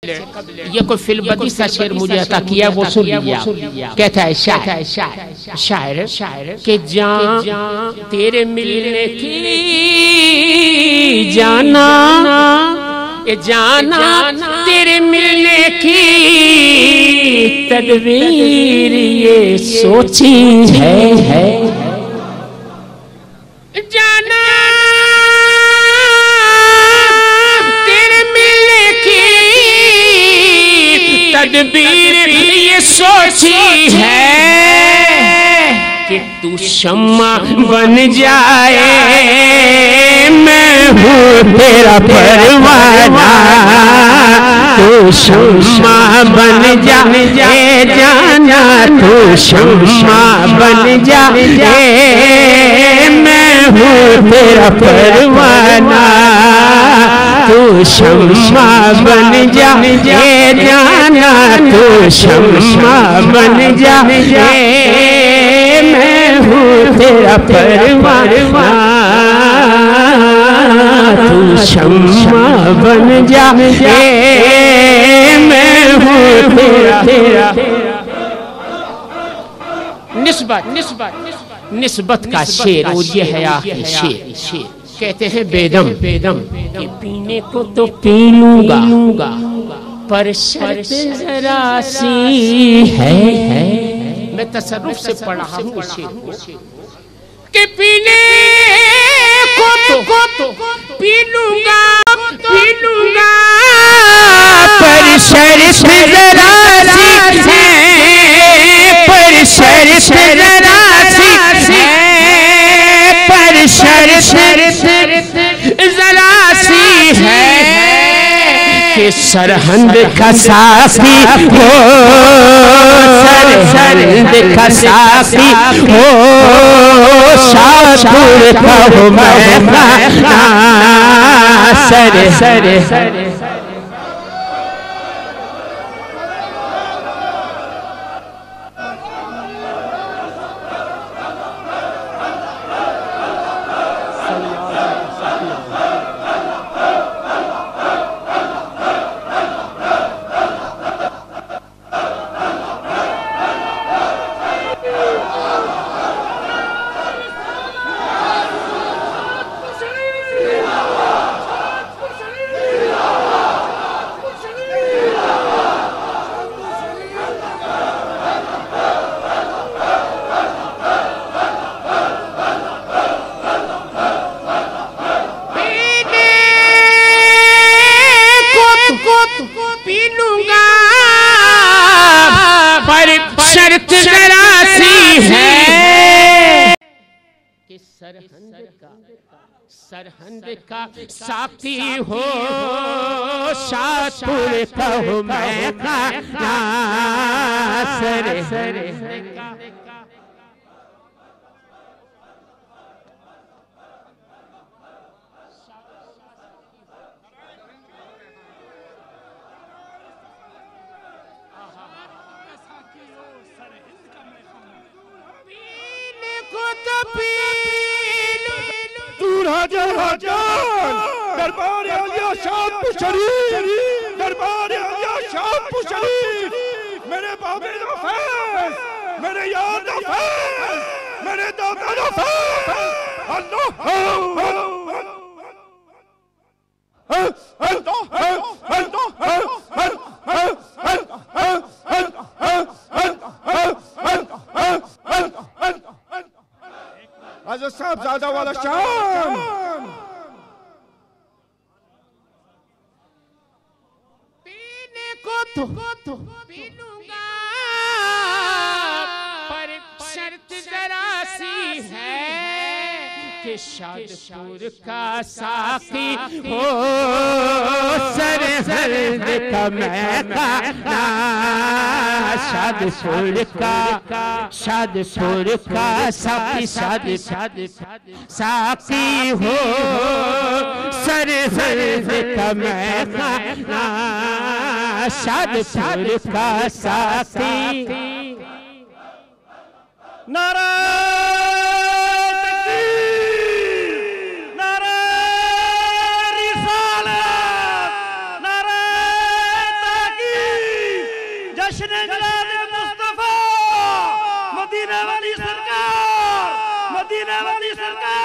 ये कोई फिल्बदी सा शेर मुझे अता किया, वो सुन लिया। कहता है शायर के जान तेरे मिलने की जाना, ये जाना तेरे मिलने की तदबीर ये सोची है जाना तेरे मिलने की तदबीर ये सोची है कि तू शम्मा बन जाए, मैं हूँ तेरा परवाना, तू शम्मा बन जाए जाना, तू शम्मा बन जाए, मैं हूँ तेरा परवाना, तू शम्मा बन जाए जाना, तू शम्मा बन जाए, मैं हूँ तेरा परवाना, तू शम्मा बन जाए, मैं हूँ तेरा। निस्बत का शेर और ये है आखिरी शेर। कहते हैं बेदम कि पीने को तो पी लूंगा पर शर्त जरा सी है। मैं तसर्रुफ से पढ़ा हूँ शेर को कि पीने को तो पी लूंगा पर शर्त जरा सी है, पर शर्त जरा सी है, पर शर्त जरा सी है कि सरहंद का साथी हो, सरहंद का साथी हो, शाहपुर का हो मैं सरे सरहंद का साथी हो, शाहपुर का हो मैं सरे दरबार आलिया शाहपुर शरीफ, दरबार आलिया शाहपुर शरीफ, मेरे बाबे दा फैज़, मेरे यार दा फैज़, मेरे दादा दा फैज़, अल्लाह हज़रत साहबजादा वाला शाम पीने को तो पी लूंगा पर शर्त जरा सी है कि शाहपुर का साथी हो, सरहंद का मैं शाहपुर का साथी साथी हो, सरहंद का मैं शाहपुर का साथी। नारा नारा रिसालत, नारा जश्न मिलाद मुस्तफा मदीना वाली सरकार, मदीना वाली सरकार।